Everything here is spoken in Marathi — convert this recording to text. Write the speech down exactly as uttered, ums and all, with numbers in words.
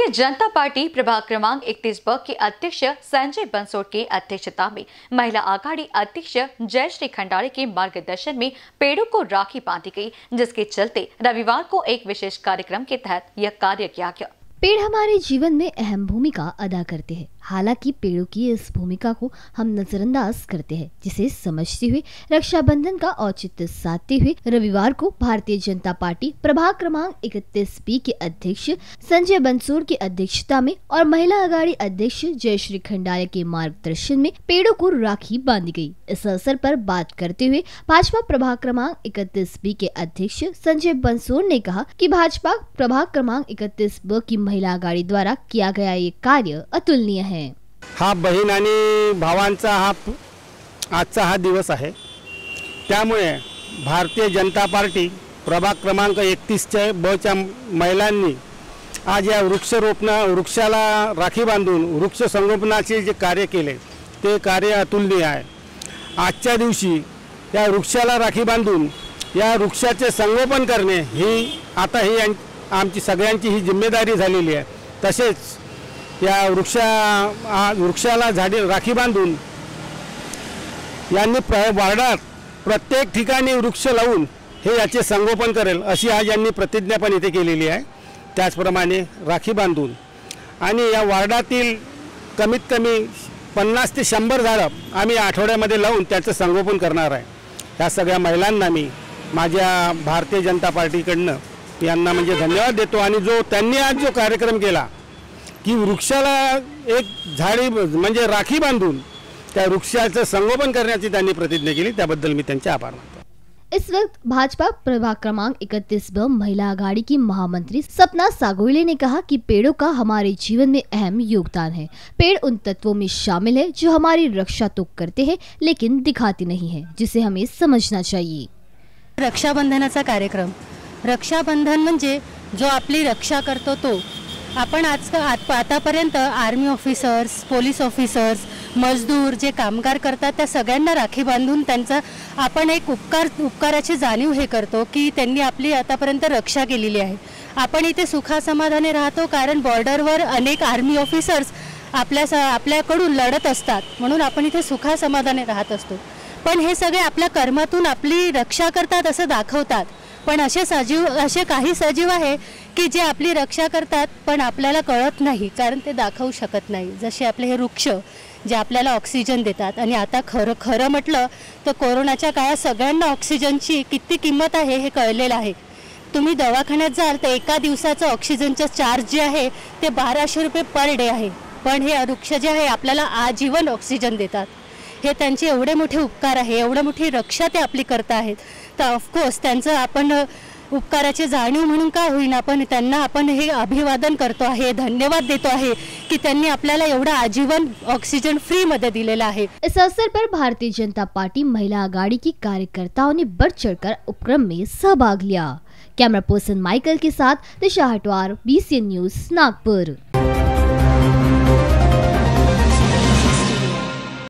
जनता पार्टी प्रभाग क्रमांक इकतीस ब के अध्यक्ष संजय बंसोड़ की अध्यक्षता में महिला आघाड़ी अध्यक्ष जयश्री खंडारे के मार्गदर्शन में पेड़ों को राखी बांधी गई, जिसके चलते रविवार को एक विशेष कार्यक्रम के तहत यह कार्य किया गया। पेड़ हमारे जीवन में अहम भूमिका अदा करते हैं। हालांकि पेड़ों की इस भूमिका को हम नजरअंदाज करते हैं, जिसे समझते हुए रक्षाबंधन का औचित्य साधते हुए रविवार को भारतीय जनता पार्टी प्रभाग क्रमांक इकतीस बी के अध्यक्ष संजय बंसोड़ की अध्यक्षता में और महिला आघाड़ी अध्यक्ष जयश्री खंडारे के मार्गदर्शन में पेड़ों को राखी बांधी गई। इस अवसर पर बात करते हुए भाजपा प्रभाग क्रमांक इकतीस बी के अध्यक्ष संजय बंसोड़ ने कहा कि भाजपा प्रभाग क्रमांक इकतीस ब की महिला आघाड़ी द्वारा किया गया ये कार्य अतुलनीय है। हा बहीण आणि भावांचा हा आजचा हा दिवस आहे, त्यामुळे भारतीय जनता पार्टी प्रभाग क्रमांक एकतीस ब च्या महिलांनी आज या वृक्षरोपण वृक्षाला राखी बांधून वृक्ष संगोपनाचे जे कार्य केले ते कार्य अतुलनीय आहे। आजच्या दिवशी या वृक्षाला राखी बांधून या वृक्षाचे संगोपन करणे ही आता ही आमची सगळ्यांची ही जिम्मेदारी झालेली आहे। तसेच या वृक्षा वृक्षाला झाडे राखी बांधून यांनी वार्डात प्रत्येक ठिकाणी वृक्ष लावून हे याचे संगोपन करेल अशी आज यांनी प्रतिज्ञा पण इथे केलेली आहे। त्याचप्रमाणे राखी बांधून आणि या वार्डातील कमीत कमी पन्नास ते शंभर झाडं आम्ही आठवड्यामध्ये लावून त्याचं संगोपन करणार आहे। या सगळ्या महिलांना मी माझ्या भारतीय जनता पार्टीकडनं यांना म्हणजे धन्यवाद देतो। आणि जो त्यांनी आज जो कार्यक्रम केला की वृक्षाला एक झाडी म्हणजे राखी बांधून त्या वृक्षाचं संगोपन करण्याची त्यांनी प्रतिज्ञा केली, त्याबद्दल मी त्यांचे आभार मानतो। इस वक्त भाजपा प्रभाग क्रमांक इकतीस ब महिला आघाड़ी की महामंत्री सपना सागोले ने कहा कि पेड़ों का हमारे जीवन में अहम योगदान है। पेड़ उन तत्वों में शामिल है जो हमारी रक्षा तो करते हैं लेकिन दिखाते नहीं है, जिसे हमें समझना चाहिए। रक्षाबंधनाचा कार्यक्रम, रक्षाबंधन म्हणजे जो आपली रक्षा करतो तो। आपण आज आतापर्यंत आर्मी ऑफिसर्स, पोलीस ऑफिसर्स, मजदूर जे कामगार करतात त्या सगळ्यांना राखी बांधून त्यांचा आपण एक उपकार उपकाराची जाणीव हे करतो की त्यांनी आपली आतापर्यंत रक्षा केलेली आहे। आपण इथे सुखासमाधाने राहतो कारण बॉर्डरवर अनेक आर्मी ऑफिसर्स आपल्या आपल्याकडून लढत असतात, म्हणून आपण इथे सुखासमाधाने राहत असतो। पण हे सगळे आपल्या कर्मातून आपली रक्षा करतात असं दाखवतात। पण असे सजीव असे काही सजीव आहे की जे आपली रक्षा करतात पण आपल्याला कळत नाही, कारण ते दाखवू शकत नाही। जसे आपले हे वृक्ष जे आपल्याला ऑक्सिजन देतात। आणि आता खरं खरं म्हटलं तर कोरोनाच्या काळात सगळ्यांना ऑक्सिजनची किती किंमत आहे हे कळलेलं आहे। तुम्ही दवाखान्यात जाल तर एका दिवसाचं ऑक्सिजनचं चार्ज जे आहे ते बाराशे रुपये पर डे आहे, पण हे वृक्ष जे आहे आपल्याला आजीवन ऑक्सिजन देतात। हे त्यांचे एवढे मोठे उपकार आहे, एवढी मोठी रक्षा ते आपली करत आहेत। तर ऑफकोर्स त्यांचं आपण उपकाराची जाणीव म्हणून का होईना आपण त्यांना आपण हे अभिवादन करतो आहे, धन्यवाद देतो आहे कि त्यांनी आपल्याला एवढा आजीवन ऑक्सीजन फ्री मध्ये दिलेला है। इस अवसर पर भारतीय जनता पार्टी महिला आघाड़ी की कार्यकर्ताओं ने बढ़ चढ़कर उपक्रम में सहभाग लिया। कैमरा पर्सन माइकल के साथ Disha Hatwar, B C N news, Nagpur.